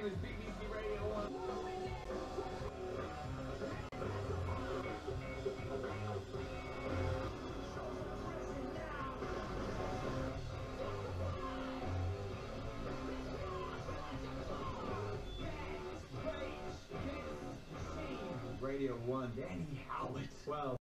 name is BBC Radio 1. Radio 1, Danny Howard. Well.